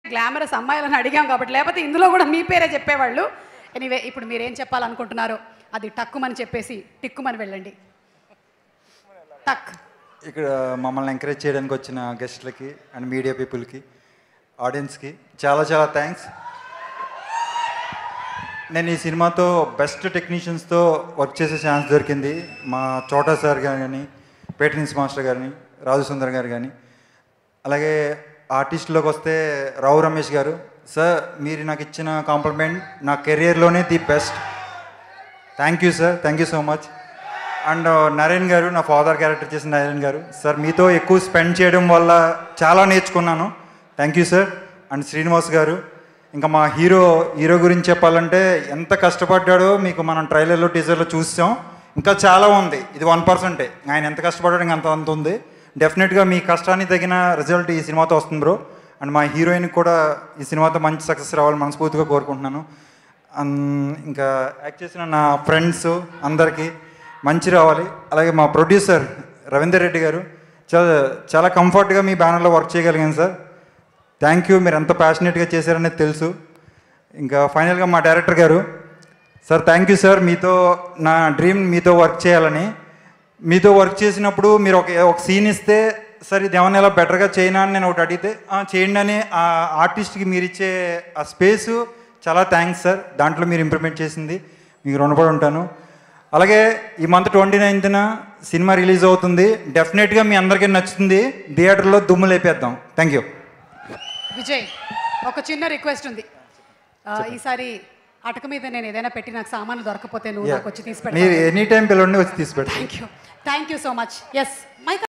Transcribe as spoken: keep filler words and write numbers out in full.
Glamorous అమ్మాయిలను అడిగాం కాబట్టి, లేకపోతే ఇందులో కూడా మీ పేరే చెప్పేవాళ్ళు. ఎనీవే, ఇప్పుడు మీరేం చెప్పాలనుకుంటున్నారో అది టక్కుమని చెప్పేసి టిక్కుమని వెళ్ళండి. టక్. ఇక్కడ మమ్మల్ని ఎంకరేజ్ చేయడానికి వచ్చిన గెస్ట్లకి అండ్ మీడియా పీపుల్కి, ఆడియన్స్కి చాలా చాలా థ్యాంక్స్. నేను ఈ సినిమాతో బెస్ట్ టెక్నీషియన్స్తో వర్క్ చేసే ఛాన్స్ దొరికింది. మా చోటా సార్ గారు కానీ, పేట్రిన్స్ మాస్టర్ గారిని, రాజు సుందర్ గారు కానీ, అలాగే ఆర్టిస్టులోకి వస్తే రావు రమేష్ గారు. సార్, మీరు నాకు ఇచ్చిన కాంప్లిమెంట్ నా కెరియర్లోనే the best. Thank you sir, thank you so much. And Naren గారు, నా ఫాదర్ క్యారెక్టర్ చేసిన నరేన్ గారు. సార్, మీతో ఎక్కువ స్పెండ్ చేయడం వల్ల చాలా నేర్చుకున్నాను. Thank you sir. And Srinivas గారు, ఇంకా మా హీరో హీరో గురించి చెప్పాలంటే ఎంత కష్టపడ్డాడో మీకు మనం ట్రైలర్లో టీజర్లో చూసాం. ఇంకా చాలా ఉంది, ఇది వన్ పర్సెంటే. ఆయన ఎంత కష్టపడ్డాడో ఇంకా అంత అంత ఉంది. డెఫినెట్గా మీ కష్టానికి తగిన రిజల్ట్ ఈ సినిమాతో వస్తుంది బ్రో. అండ్ మా హీరోయిన్కి కూడా ఈ సినిమాతో మంచి సక్సెస్ రావాలని మనస్ఫూర్తిగా కోరుకుంటున్నాను. ఇంకా యాక్ట్ చేసిన నా ఫ్రెండ్స్ అందరికీ మంచి రావాలి. అలాగే మా ప్రొడ్యూసర్ రవీందర్ రెడ్డి గారు, చాలా చాలా కంఫర్ట్గా మీ బ్యానర్లో వర్క్ చేయగలిగాను సార్. థ్యాంక్ యూ, మీరు ఎంత ప్యాషనేట్గా చేశారనేది తెలుసు. ఇంకా ఫైనల్గా మా డైరెక్టర్ గారు, సార్ థ్యాంక్ యూ సార్. మీతో నా డ్రీమ్ మీతో వర్క్ చేయాలని. మీతో వర్క్ చేసినప్పుడు మీరు ఒక ఒక సీన్ ఇస్తే, సార్ ఇది ఏమన్నా ఇలా బెటర్గా చేయనా అని నేను ఒకటి అడిగితే చేయండి అని ఆ ఆర్టిస్ట్కి మీరు ఇచ్చే ఆ స్పేసు చాలా థ్యాంక్స్ సార్. దాంట్లో మీరు ఇంప్రూవ్మెంట్ చేసింది మీకు రుణపడి ఉంటాను. అలాగే ఈ మంత్ ట్వంటీ నైన్త్న సినిమా రిలీజ్ అవుతుంది. డెఫినెట్గా మీ అందరికీ నచ్చుతుంది. థియేటర్లో దుమ్ము లేపేద్దాం. Thank you. విజయ్, ఒక చిన్న రిక్వెస్ట్ ఉంది. ఈసారి అటక మీద నేను ఏదైనా పెట్టి నాకు సామాన్లు దొరకపోతే నువ్వు నాకు వచ్చి తీసి పెట్టు. మీరు ఎనీ టైం పిల్లల్ని వచ్చి తీసి పెట్టు. Thank you, thank you so much. Yes.